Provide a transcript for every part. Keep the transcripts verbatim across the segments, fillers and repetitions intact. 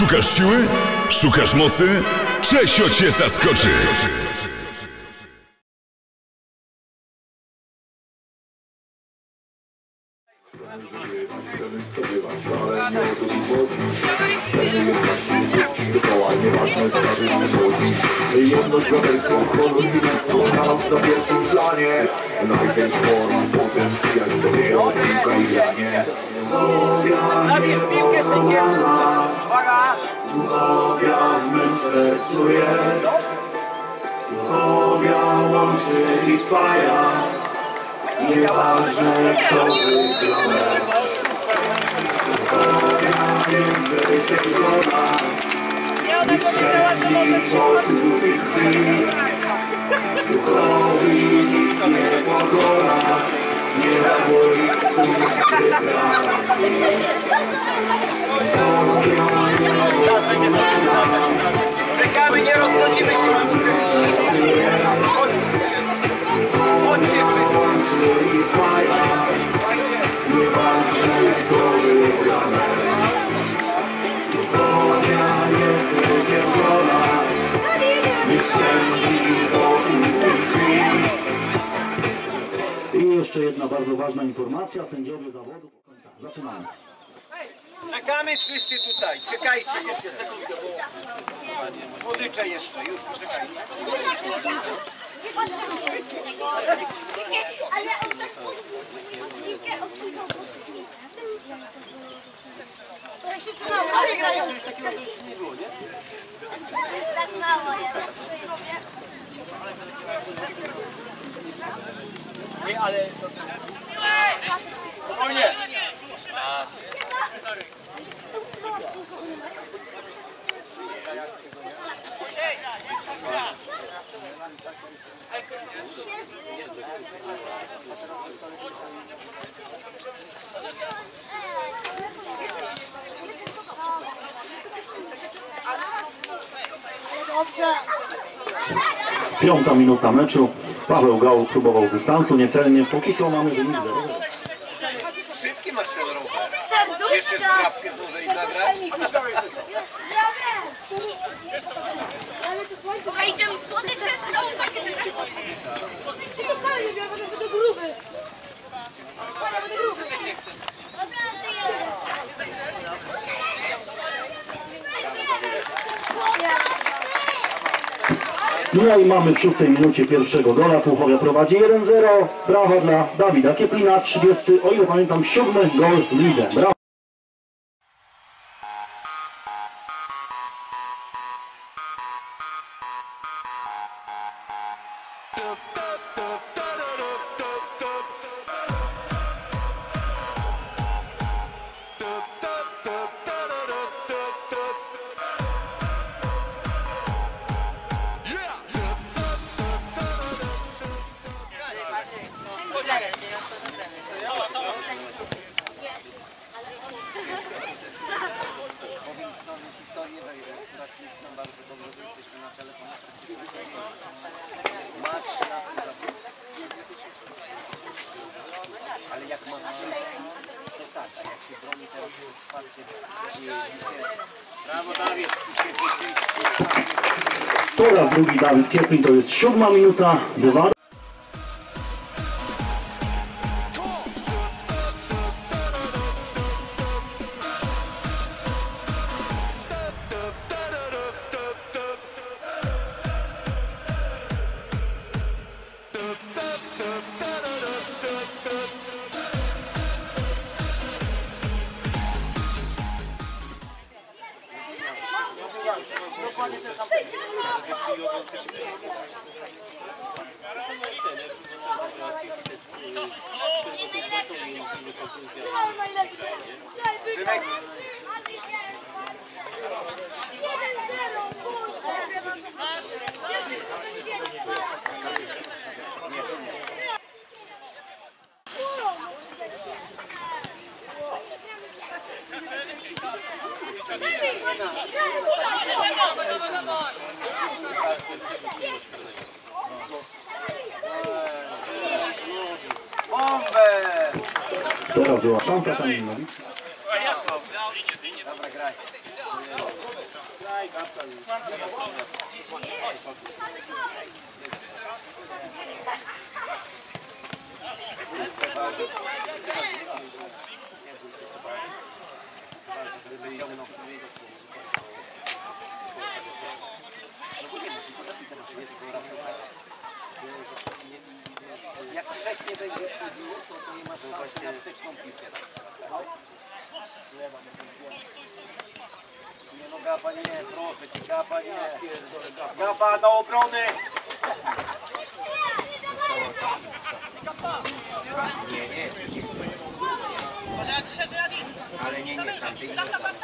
Szukasz siły? Szukasz mocy? Czesio cię zaskoczy! Jedność braterstwo, honor i miasto, naraz na pierwszym planie. Najpierw form, potem przyjaźń sobie od piłka i granie. Zabierz piłkę sędziemu! Uwaga! Duchowia w mym sercu jest. Duchowia łączy i spaja. Nieważne kto wygra mecz. Duchowia jest zwyciężona. I spędzi pokój i chwil. Duchowi nikt nie pokora. Nie egoistów wygra. Czekamy, nie rozchodzimy się. Chodźcie wszyscy. Nieważne kto wygra mecz. Duchowia jest zwyciężona. Nie spędzi pokój i chwil. I jeszcze jedna bardzo ważna informacja, sędziowie zawodów. Zaczynamy. Czekamy wszyscy tutaj. Czekajcie jeszcze sekundę, bo słodycze jeszcze. Już poczekajcie. Nie patrzymy się do tego, ale on tak podwójkę odpójną podwójkę. To jak się synało, ale dają. Tak mało, ja Nie, ale... O nie! Piąta minuta meczu. Paweł Gał próbował dystansu, niecelnie. Póki co mamy wynik zero. Szybki masz ten rower. Jeszcze serduszka! krapkę dłużej zagrać. Ale to słońce... A idziemy słodycze, całą pakietę. Tylko wcale nie biorę, bo będę gruby. Będę gruby. Dobra, to No i mamy w szóstej minucie pierwszego gola. Puchowia prowadzi jeden zero. Brawa dla Dawida Kieplina. trzydziesty, o ile pamiętam, siódmy gol w lidze. Brawo. Ale jak ma trzy, to tak, a jak się broni teraz wsparcie, brawo Dawid! Po raz drugi Dawid Kieplin, to jest siódma minuta. Dwa. Dokładnie ten sam. Szymek. jeden zero, Bombę! Teraz była szansa Kamil Nowicki. Dobra, graj. Jak trzech nie będzie wchodziło, to, to nie masz szans na wsteczną piłkę. Nie no, Gaba nie, proszę cię, Gaba nie. Gaba do obrony! Nie, nie, ale nie, nie, tam ty jest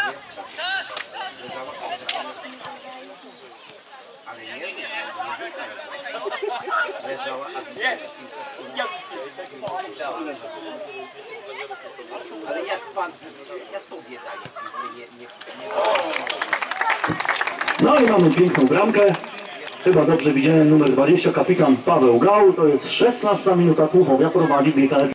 ale nie, nie, nie leżała, a jest. Ale jak pan wyrzucił, ja tobie daję. Nie, nie, nie. No i mamy piękną bramkę. Chyba dobrze widziałem numer dwadzieścia, kapitan Paweł Gał. To jest szesnasta minuta, Tłuchowia prowadzi z G K S.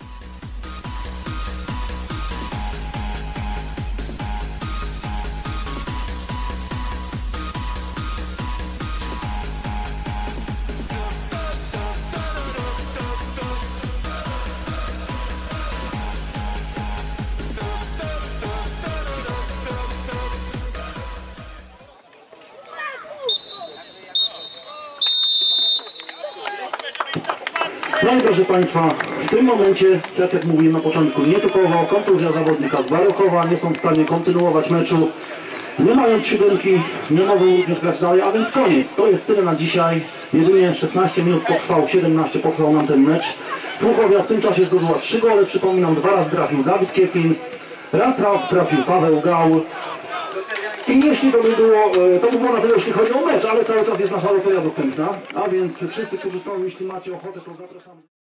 No i proszę Państwa, w tym momencie, tak jak mówiłem na początku, nietypowo kontuzja zawodnika z Barochowa, nie są w stanie kontynuować meczu, nie mając siódemki, nie mogą również grać dalej, a więc koniec. To jest tyle na dzisiaj. Jedynie szesnaście minut potrwał, siedemnaście potrwał nam ten mecz. Tłuchowia w tym czasie zdobyła trzy gole, przypominam, dwa razy trafił Dawid Kieplin, raz trafił Paweł Gał. I jeśli to by było, to by było na tyle, jeśli chodzi o mecz, ale cały czas jest nasza loteria dostępna, a więc wszyscy, którzy są, jeśli macie ochotę, to zapraszamy.